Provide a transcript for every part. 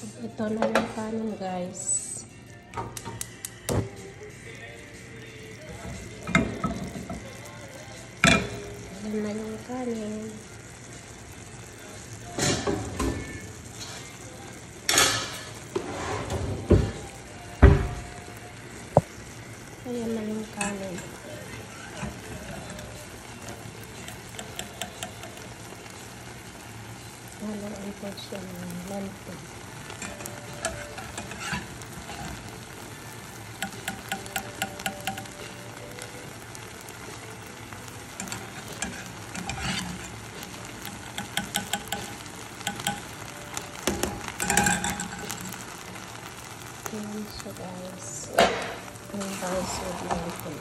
Ito na yung kanin, guys. Ayan na yung kanin. Ayan na yung kanin. Haluan ko siya ng lentil. Ayan siya, guys. Yung rice with lentil.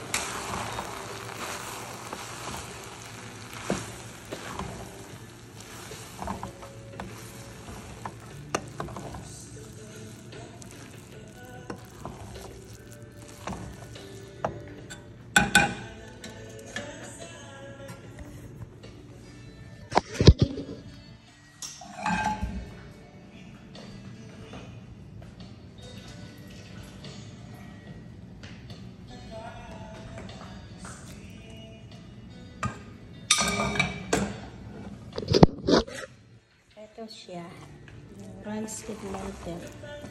Ito siya, yung rice with lentil.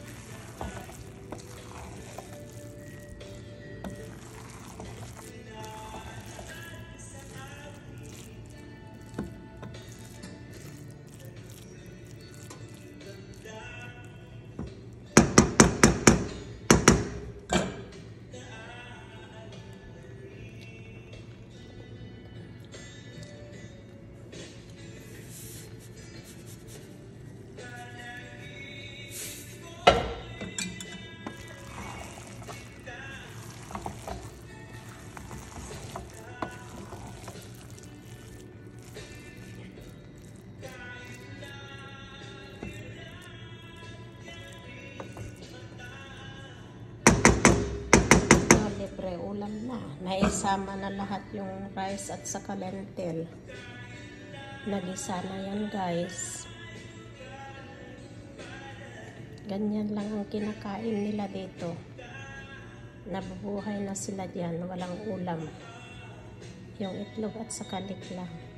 Ulam na. Naisama na lahat yung rice at saka lentil. Nagisa na yan, guys. Ganyan lang ang kinakain nila dito. Nabubuhay na sila diyan. Walang ulam. Yung itlog at saka liklang.